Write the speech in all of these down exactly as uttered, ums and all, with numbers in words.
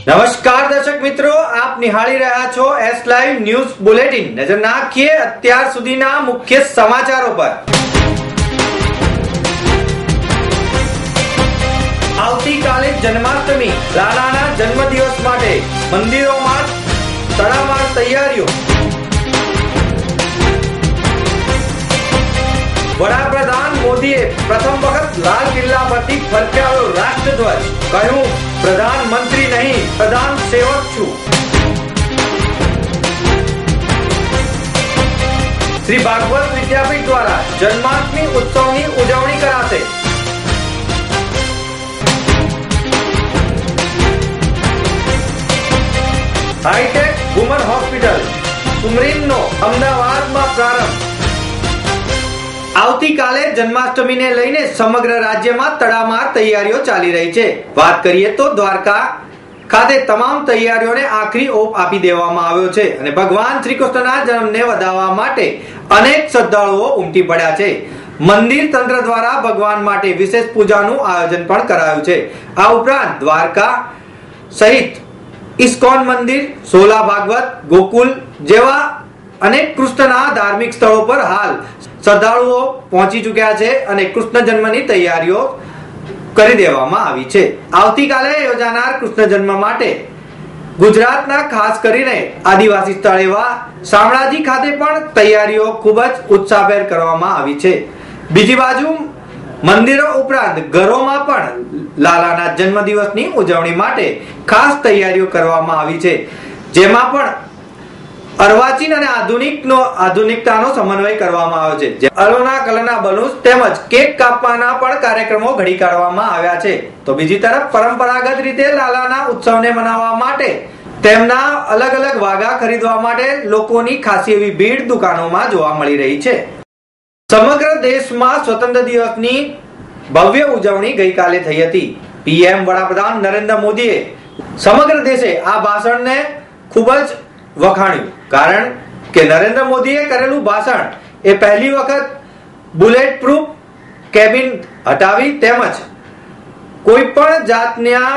નમસ્કાર દર્શક મિત્રો, આપ નિહાળી રહ્યા છો એસ લાઈવ ન્યૂઝ બુલેટિન। નજર નાખીએ અત્યાર સુધીના મુખ્ય સમાચારો પર। આવતીકાલે જન્માષ્ટમી, લાલાના જન્મદિવસ માટે મંદિરોમાં તડામાર તૈયારીઓ। વડાપ્રધાન મોદીએ પ્રથમ વખત લાલ કિલ્લા પરથી ફરકાવ્યો રાષ્ટ્રધ્વજ, કહ્યું પ્રધાનમંત્રી નહીં પ્રધાન સેવક છું। શ્રી ભાગવત વિદ્યાપીઠ દ્વારા જન્માષ્ટમી ઉત્સવની ઉજવણી કરાશે। હાઈટેક વુમન હોસ્પિટલ સુમરીનનો અમદાવાદમાં પ્રારંભ। આવતીકાલે જન્માષ્ટમીને લઈને સમગ્ર રાજ્યમાં તડામાર તૈયારીઓ ચાલી રહી છે। વાત કરીએ તો દ્વારકા ખાતે તમામ તૈયારીઓને આખરી ઓપ આપી દેવામાં આવ્યો છે અને ભગવાન શ્રી કૃષ્ણના જન્મને વધાવવા માટે અનેક શ્રદ્ધાળુઓ ઉમટી પડ્યા છે। મંદિર તંત્ર દ્વારા ભગવાન માટે વિશેષ પૂજાનું આયોજન પણ કરાયું છે। આ ઉપરાંત દ્વારકા સહિત ઇસ્કોન મંદિર, સોલા ભાગવત, ગોકુલ જેવા અનેક કૃષ્ણના ધાર્મિક સ્થળો પર હાલ શ્રદ્ધાળુઓ પહોંચી ચૂક્યા છે અને કૃષ્ણ જન્મની તૈયારીઓ કરી દેવામાં આવી છે। આવતીકાલે યોજાનાર કૃષ્ણ જન્મ માટે ગુજરાતના ખાસ કરીને આદિવાસી સ્થળ એવા શામળાજી ખાતે પણ તૈયારીઓ ખૂબ જ ઉત્સાહભેર કરવામાં આવી છે। બીજી બાજુ મંદિરો ઉપરાંત ઘરોમાં પણ લાલાના જન્મદિવસની ઉજવણી માટે ખાસ તૈયારીઓ કરવામાં આવી છે, જેમાં પણ અર્વાચીન અને આધુનિકનો આધુનિકતાનો સમન્વય કરવામાં આવ્યો છે। અલોના કલરના બલૂન્સ તેમજ કેક કાપવાના પણ કાર્યક્રમો ઘડી કાઢવામાં આવ્યા છે। તો બીજી તરફ પરંપરાગત રીતે લાલાના ઉત્સવને મનાવવા માટે તેમના અલગ અલગ વાઘા ખરીદવા માટે લોકોની ખાસી એવી ભીડ દુકાનોમાં જોવા મળી રહી છે। સમગ્ર દેશમાં સ્વતંત્ર દિવસની ભવ્ય ઉજવણી ગઈકાલે થઈ હતી। પીએમ વડાપ્રધાન નરેન્દ્ર મોદીએ સમગ્ર દેશે આ ભાષણને ખૂબ જ વખાણ્યું, કારણ કે નરેન્દ્ર મોદીએ કરેલું ભાષણ એ પહેલી વખત બુલેટ પ્રૂફ કેબિન હટાવી તેમજ કોઈ પણ જાતના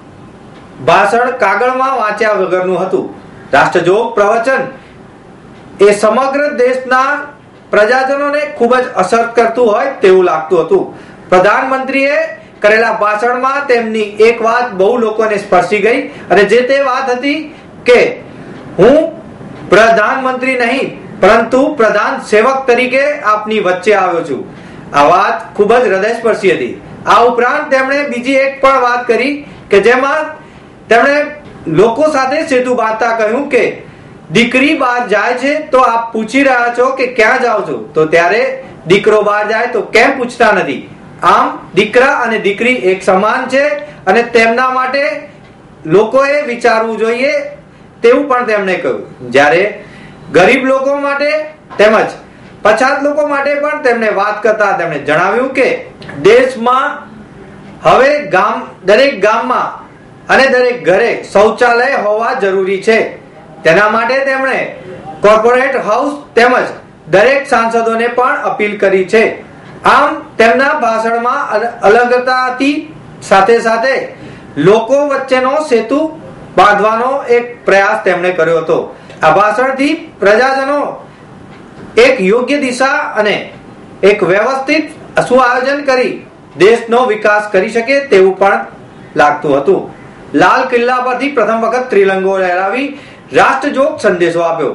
ભાષણ કાગળમાં વાંચ્યા વગરનું હતું। રાષ્ટ્રજોગ પ્રવચન એ સમગ્ર દેશના પ્રજાજનોને ખૂબ જ અસર કરતું હોય તેવું લાગતું હતું। પ્રધાનમંત્રીએ કરેલા ભાષણમાં તેમની એક વાત બહુ લોકોને સ્પર્શી ગઈ અને જે તે વાત હતી કે હું પ્રધાનમંત્રી નહીં પરંતુ પ્રધાન સેવક તરીકે આપની વચ્ચે આવ્યો છું। આ વાત ખૂબ જ હૃદયસ્પર્શી હતી। આ ઉપરાંત તેમણે બીજી એક પણ વાત કરી કે જેમાં તેમણે લોકો સાથે સેતુ બાંધતા કહ્યું કે દીકરી બહાર જાય છે તો આપ પૂછી રહ્યા છો કે ક્યાં જાઓ છો, તો ત્યારે દીકરો બહાર જાય તો કેમ પૂછતા નથી। આમ દીકરા અને દીકરી એક સમાન છે અને તેમના માટે લોકોએ વિચારવું જોઈએ તેવું પણ તેમણે કહ્યું। જ્યારે ગરીબ લોકો માટે તેમજ પછાત લોકો માટે પણ તેમણે વાત કરતા તેમણે જણાવ્યું કે દેશમાં હવે ગામ દરેક ગામમાં અને દરેક ઘરે શૌચાલય હોવા જરૂરી છે। તેના માટે તેમણે કોર્પોરેટ હાઉસ તેમજ દરેક સાંસદોને પણ અપીલ કરી છે। આમ તેમના ભાષણમાં અલગતાથી સાથે સાથે લોકો વચ્ચેનો સેતુ બાંધવાનો એક પ્રયાસ તેમણે કર્યો હતો। આ ભાષણથી પ્રજાજનો એક યોગ્ય દિશા અને એક વ્યવસ્થિત સુઆયોજન કરી દેશનો વિકાસ કરી શકે તેવું પણ લાગતું હતું। લાલ કિલ્લા પરથી પ્રથમ વખત ત્રિરંગો લહેરાવી રાષ્ટ્રજોગ સંદેશો આપ્યો।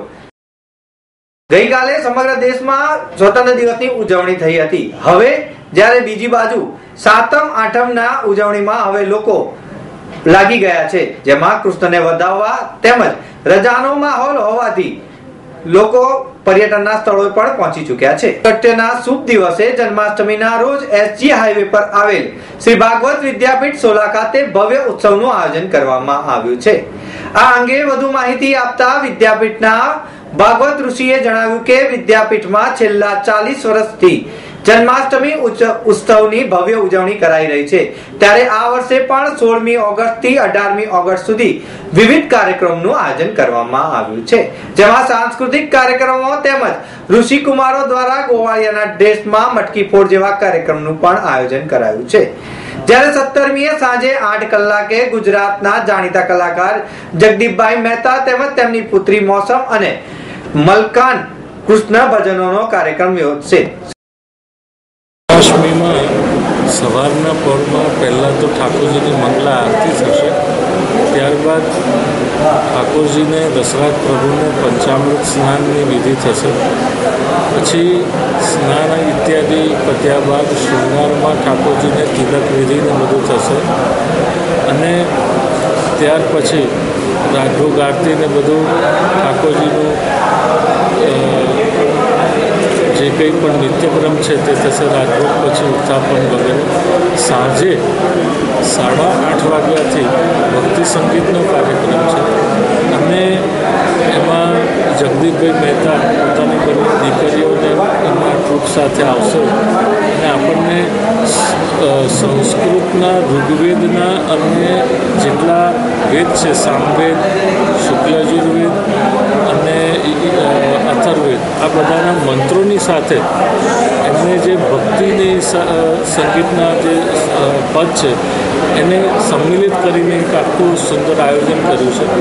ગઈકાલે સમગ્ર દેશમાં સ્વતંત્ર દિવસની ઉજવણી થઈ હતી। હવે જ્યારે બીજી બાજુ સાતમ આઠમના ઉજવણીમાં હવે લોકો લાગી ગયા છે, જેમાં કૃષ્ણને વધાવવા તેમજ રજાનો માહોલ હોવાથી લોકો પર્યટનના સ્થળો પર પહોંચી ચૂક્યા છે। સત્યના શુભ દિવસે જન્માષ્ટમીના રોજ એસજી હાઈવે પર આવેલ શ્રી ભાગવત વિદ્યાપીઠ સોલા ખાતે ભવ્ય ઉત્સવનું આયોજન કરવામાં આવ્યું છે। આ અંગે વધુ માહિતી આપતા વિદ્યાપીઠના ભાગવત ઋષિએ જણાવ્યું કે વિદ્યાપીઠમાં છેલ્લા ચાલીસ વર્ષથી જન્માષ્ટમી ઉત્સવની ભવ્ય ઉજવણી કરાઈ રહી છે, ત્યારે આ વર્ષે પણ સોળમી ઓગસ્ટ થી અઢારમી ઓગસ્ટ સુધી વિવિધ કાર્યક્રમોનું આયોજન કરવામાં આવ્યું છે, જેમાં સાંસ્કૃતિક કાર્યક્રમો તેમજ ઋષિકુમારો દ્વારા ગોવાળિયાના ડ્રેસમાં મટકી ફોડ જેવા કાર્યક્રમનું પણ આયોજન કરાયું છે। જ્યારે સત્તરમીએ સાંજે આઠ કલાકે ગુજરાતના જાણીતા કલાકાર જગદીપભાઈ મહેતા તેમજ તેમની પુત્રી મોસમ અને મલકાન કૃષ્ણ ભજનોનો કાર્યક્રમ યોજશે. સવારના પહોરમાં પહેલાં તો ઠાકોરજીની મંગલા આરતી થશે. ત્યારબાદ ઠાકોરજીને દશરથ પ્રભુને પંચામૃત સ્નાનની વિધિ થશે. પછી સ્નાન ઇત્યાદિ પત્યા બાદ શૃંગારમાં ઠાકોરજીને તિલક વિધિને બધું થશે અને ત્યાર પછી રાજભોગ આરતીને બધું ઠાકોરજીનું જે કંઈ પણ નિત્યક્રમ છે તે થશે. રાજભોગ પછી ઉત્થાપન વગેરે. સાંજે સાડા આઠ વાગ્યાથી ભક્તિ સંગીતનો કાર્યક્રમ છે અને એમાં જગદીપભાઈ મહેતા પોતાની બધી દીકરીઓને એમના ટ્રુપ સાથે આવશે અને આપણને સંસ્કૃતના ઋગ્વેદના અને જેટલા વેદ છે સામવેદ, શુક્લયજુર્વેદ અને અથર્વવેદ આ બધાના મંત્રોની સાથે એમને જે ભક્તિની સંગીતના જે પદ છે એને સંમિલિત કરીને એક આખું સુંદર આયોજન કર્યું છે.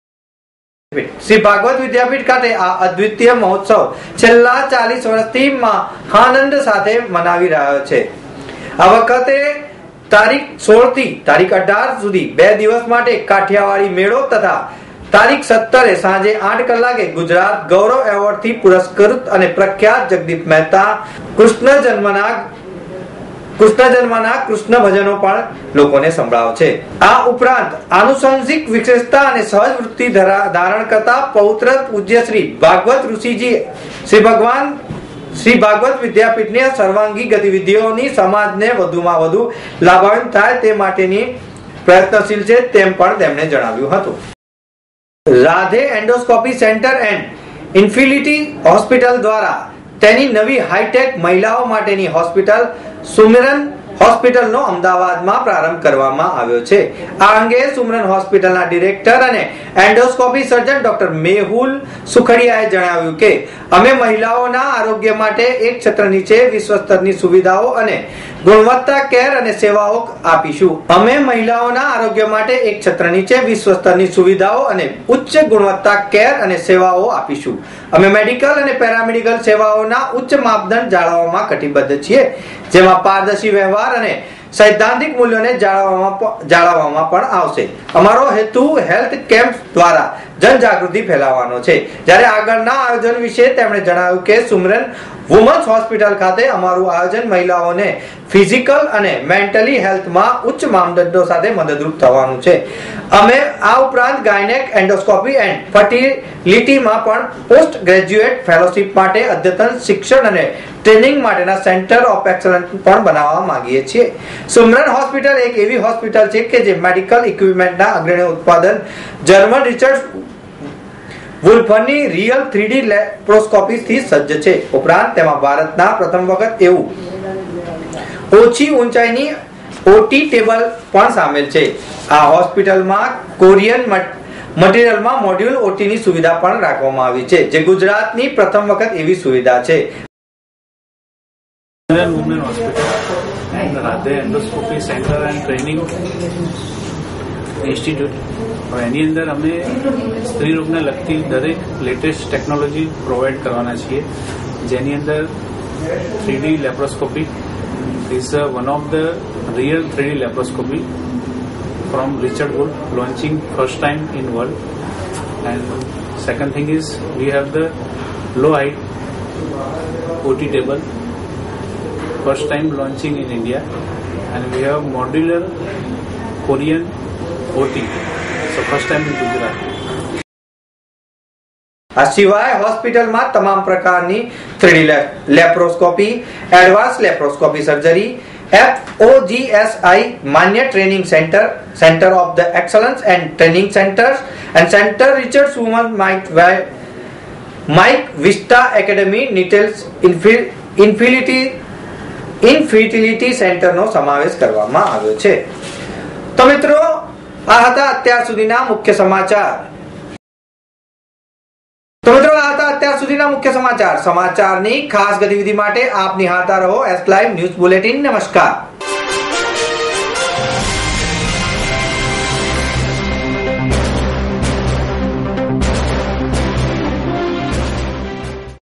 શ્રી ભાગવત વિદ્યાપીઠ ખાતે આ અદ્વિતીય મહોત્સવ છેલ્લા ચાલીસ વર્ષથી આનંદ સાથે મનાવી રહ્યો છે. આ વખતે તારીખ સોળ થી તારીખ અઢાર સુધી બે દિવસ માટે કાઠિયાવાડી મેળો તથા તારીખ સત્તરે સાંજે આઠ કલાકે ગુજરાત ગૌરવ એવોર્ડ થી પુરસ્કૃત અને પ્રખ્યાત જગદીપ મહેતા કૃષ્ણ જન્મના કૃષ્ણ જન્મના કૃષ્ણ ભજનો પણ લોકોને સંભળાવશે. આ ઉપરાંત આનુષંગિક વિશેષતા અને સહજ વૃત્તિ ધારણ કરતા પૌત્ર પૂજ્ય શ્રી ભાગવત ઋષિજી શ્રી ભગવાન શ્રી ભાગવત વિદ્યાપીઠની સર્વાંગી ગતિવિધિઓની સમાજને વધુમાં વધુ લાભાન્વિત થાય તે માટેની પ્રયત્નશીલ છે તેમ પણ તેમણે જણાવ્યું હતું. Radhe endoscopy centre and Infinity hospital દ્વારા તેની નવી હાઈટેક મહિલાઓ માટેની હોસ્પિટલ સુમિરન હોસ્પિટલનો અમદાવાદમાં પ્રારંભ કરવામાં આવ્યો છે. આ અંગે સુમરન હોસ્પિટલના ડિરેક્ટર અને એન્ડોસ્કોપી સર્જન ડોક્ટર મેહુલ સુખડિયાએ જણાવ્યું કે અમે મહિલાઓના આરોગ્ય માટે એક છત્ર નીચે વિશ્વ સ્તરની સુવિધાઓ અને ગુણવત્તા કેર અને સેવાઓ આપીશું. અમે મહિલાઓના આરોગ્ય માટે એક છત્ર નીચે વિશ્વ સ્તરની સુવિધાઓ અને ઉચ્ચ ગુણવત્તા કેર અને સેવાઓ આપીશું. અમે મેડિકલ અને પેરામેડિકલ સેવાઓના ઉચ્ચ માપદંડ જાળવવામાં કટિબદ્ધ છીએ, જેમાં પારદર્શી વ્યવહાર અને સૈદ્ધાંતિક મૂલ્યોને જાળવવામાં જાળવવામાં પણ આવશે. અમારો હેતુ હેલ્થ કેમ્પ દ્વારા જનજાગૃતિ ફેલાવવાનો છે. જ્યારે આગળના આયોજન વિશે તેમણે જણાવ્યું કે સુમરન વુમન્સ હોસ્પિટલ ખાતે અમારું આયોજન મહિલાઓને ફિઝિકલ અને મેન્ટલી હેલ્થમાં ઉચ્ચ માપદંડો સાથે મદદરૂપ થવાનું છે. અમે આ ઉપરાંત ગાયનેક એન્ડોસ્કોપી એન્ડ ફર્ટિલિટીમાં પણ પોસ્ટ ગ્રેજ્યુએટ ફેલોશિપ માટે અદ્યતન શિક્ષણ અને ટ્રેનિંગ માટેના સેન્ટર ઓફ એક્સલન્સ પણ બનાવવા માંગીએ છીએ. સુમરન હોસ્પિટલ એક એવી હોસ્પિટલ છે કે જે મેડિકલ ઇક્વિપમેન્ટના અગ્રણી ઉત્પાદન જર્મન રિચર્ડ વુલ્ફની રિયલ થ્રીડી લેપ્રોસ્કોપી થી સજ્જ છે. ઉપરાંત તેમાં ભારતના પ્રથમ વખત એવું ઓછી ઊંચાઈની ઓટી ટેબલ પણ સામેલ છે. આ હોસ્પિટલમાં કોરિયન મટીરિયલમાં મોડ્યુલ ઓટીની સુવિધા પણ રાખવામાં આવી છે, જે ગુજરાતની પ્રથમ વખત એવી સુવિધા છે. Women hospital Radhe endoscopy centre and training institute. હવે એની અંદર અમે સ્ત્રી રોગને લગતી દરેક લેટેસ્ટ ટેકનોલોજી પ્રોવાઈડ કરવાના છીએ, જેની અંદર three D laparoscopy is uh, one of the real three D laparoscopy from Richard Wolf, launching first time in world. And second thing is we have the low height O T table, first time launching in India, and we have modular Korean O T, so first time in Gujarat. આ સિવાય હોસ્પિટલમાં તમામ પ્રકારની three D laparoscopy, advance laparoscopy surgery, F O G S I માન્ય training centre, centre of the excellence and training centres and centre Richard woman Mike Mike Vista academy નિટેલ્સ Infinity infertility સેન્ટરનો સમાવેશ કરવામાં આવ્યો છે. તો મિત્રો, આ હતા અત્યાર સુધીના મુખ્ય સમાચાર. તો મિત્રો, આ હતા અત્યાર સુધીના મુખ્ય સમાચાર. સમાચારની ખાસ ગતિવિધિ માટે આપ નિહાળતા રહો એસ લાઈવ ન્યૂઝ બુલેટિન. નમસ્કાર.